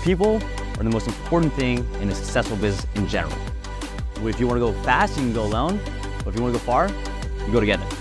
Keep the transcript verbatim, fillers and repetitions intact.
People are the most important thing in a successful business in general. If you want to go fast, you can go alone. But if you want to go far, you go together.